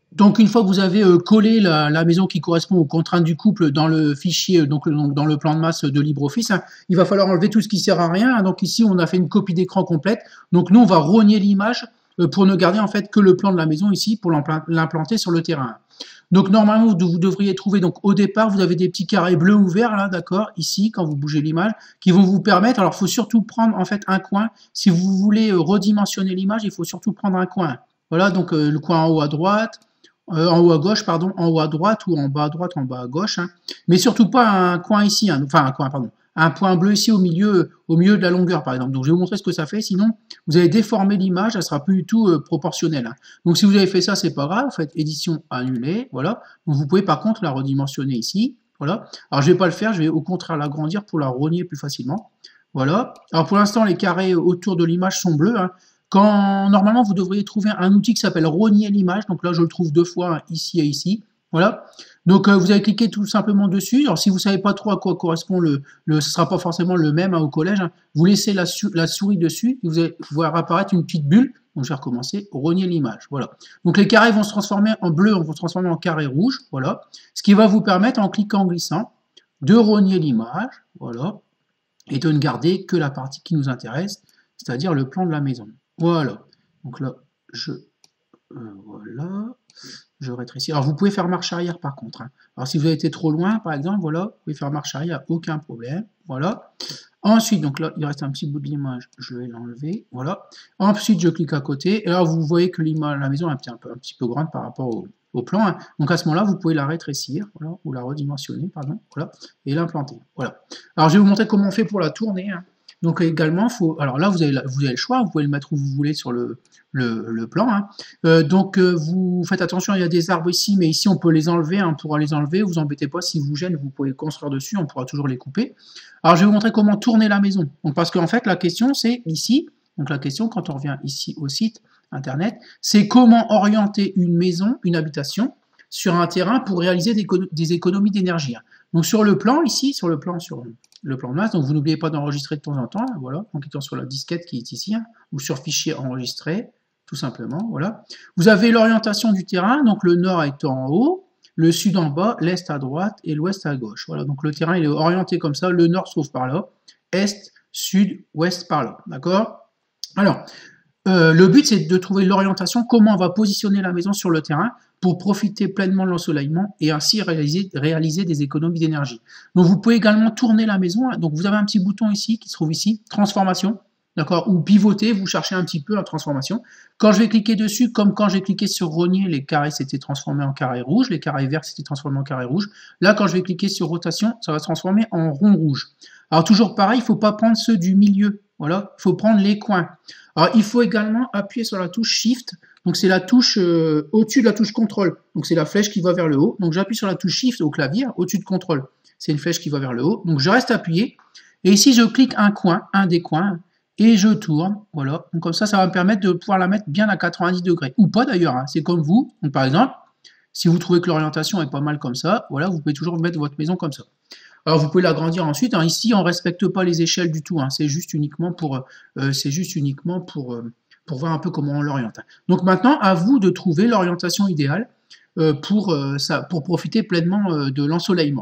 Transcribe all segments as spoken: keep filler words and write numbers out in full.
Donc une fois que vous avez euh, collé la, la maison qui correspond aux contraintes du couple dans le fichier, donc, donc dans le plan de masse de LibreOffice, hein, il va falloir enlever tout ce qui sert à rien. Hein. Donc ici, on a fait une copie d'écran complète. Donc nous, on va rogner l'image euh, pour ne garder en fait que le plan de la maison ici pour l'implanter sur le terrain. Donc normalement, vous, vous devriez trouver, donc au départ, vous avez des petits carrés bleus ou verts, là, d'accord, ici, quand vous bougez l'image, qui vont vous permettre, alors il faut surtout prendre en fait un coin. Si vous voulez euh, redimensionner l'image, il faut surtout prendre un coin. Voilà, donc euh, le coin en haut à droite, euh, en haut à gauche, pardon, en haut à droite ou en bas à droite, en bas à gauche, hein. Mais surtout pas un coin ici, hein, enfin un coin, pardon, un point bleu ici au milieu, au milieu de la longueur, par exemple. Donc je vais vous montrer ce que ça fait, sinon vous allez déformer l'image, elle sera plus du tout euh, proportionnelle. Hein. Donc si vous avez fait ça, c'est pas grave, vous faites édition annulée, voilà. Donc vous pouvez par contre la redimensionner ici, voilà. Alors je vais pas le faire, je vais au contraire l'agrandir pour la rogner plus facilement. Voilà. Alors pour l'instant, les carrés autour de l'image sont bleus, hein. Quand normalement vous devriez trouver un outil qui s'appelle rogner l'image, donc là je le trouve deux fois, hein, ici et ici. Voilà. Donc euh, vous allez cliquer tout simplement dessus. Alors si vous ne savez pas trop à quoi correspond le, le ce sera pas forcément le même hein, au collège. Hein. Vous laissez la, la souris dessus, et vous allez voir apparaître une petite bulle. Donc je vais recommencer, rogner l'image. Voilà. Donc les carrés vont se transformer en bleu, vont se transformer en carré rouge. Voilà. Ce qui va vous permettre en cliquant en glissant de rogner l'image. Voilà. Et de ne garder que la partie qui nous intéresse, c'est-à-dire le plan de la maison. Voilà. Donc là, je euh, voilà. Je rétrécis. Alors vous pouvez faire marche arrière par contre. Hein. Alors si vous avez été trop loin, par exemple, voilà, vous pouvez faire marche arrière, aucun problème. Voilà. Ensuite, donc là, il reste un petit bout de l'image, je vais l'enlever. Voilà. Ensuite, je clique à côté. Et là, vous voyez que l'image, la maison est un petit, un peu, un petit peu grande par rapport au, au plan. Hein. Donc à ce moment-là, vous pouvez la rétrécir, voilà, ou la redimensionner, pardon, voilà, et l'implanter. Voilà. Alors je vais vous montrer comment on fait pour la tourner. Hein. Donc également, faut, alors là, vous avez, vous avez le choix, vous pouvez le mettre où vous voulez sur le, le, le plan. Hein. Euh, donc euh, vous faites attention, il y a des arbres ici, mais ici on peut les enlever, hein, on pourra les enlever, vous embêtez pas, si vous gênent, vous pouvez construire dessus, on pourra toujours les couper. Alors je vais vous montrer comment tourner la maison. Donc, parce qu'en fait, la question c'est ici, donc la question quand on revient ici au site internet, c'est comment orienter une maison, une habitation, sur un terrain pour réaliser des, des économies d'énergie. Donc sur le plan, ici, sur le plan, sur le plan de masse, donc vous n'oubliez pas d'enregistrer de temps en temps, voilà, en cliquant sur la disquette qui est ici, hein, ou sur fichier enregistré, tout simplement, voilà. Vous avez l'orientation du terrain, donc le nord est en haut, le sud en bas, l'est à droite et l'ouest à gauche. Voilà, donc le terrain il est orienté comme ça, le nord se trouve par là, est, sud, ouest par là, d'accord? Alors, euh, le but c'est de trouver l'orientation, comment on va positionner la maison sur le terrain pour profiter pleinement de l'ensoleillement et ainsi réaliser, réaliser des économies d'énergie. Donc vous pouvez également tourner la maison, hein. Donc vous avez un petit bouton ici qui se trouve ici, transformation, d'accord, ou pivoter, vous cherchez un petit peu la transformation. Quand je vais cliquer dessus, comme quand j'ai cliqué sur rogner, les carrés s'étaient transformés en carré rouge, les carrés verts s'étaient transformés en carré rouge. Là, quand je vais cliquer sur rotation, ça va se transformer en rond rouge. Alors toujours pareil, il ne faut pas prendre ceux du milieu, voilà, il faut prendre les coins. Alors il faut également appuyer sur la touche Shift, donc c'est la touche euh, au-dessus de la touche contrôle, donc c'est la flèche qui va vers le haut. Donc j'appuie sur la touche Shift au clavier, au-dessus de contrôle, c'est une flèche qui va vers le haut. Donc je reste appuyé, et ici je clique un coin, un des coins, et je tourne, voilà. Donc comme ça, ça va me permettre de pouvoir la mettre bien à quatre-vingt-dix degrés, ou pas d'ailleurs, hein. C'est comme vous. Donc par exemple, si vous trouvez que l'orientation est pas mal comme ça, voilà, vous pouvez toujours mettre votre maison comme ça. Alors vous pouvez l'agrandir ensuite. Hein. Ici, on ne respecte pas les échelles du tout. Hein. C'est juste uniquement pour, euh, c'est juste uniquement pour, euh, pour voir un peu comment on l'oriente. Donc maintenant, à vous de trouver l'orientation idéale euh, pour, euh, ça, pour profiter pleinement euh, de l'ensoleillement.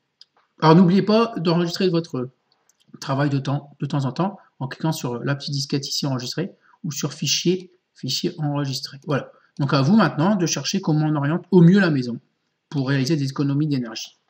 Alors n'oubliez pas d'enregistrer votre travail de temps, de temps en temps en cliquant sur la petite disquette ici enregistrée ou sur fichier, fichier enregistré. Voilà. Donc à vous maintenant de chercher comment on oriente au mieux la maison pour réaliser des économies d'énergie.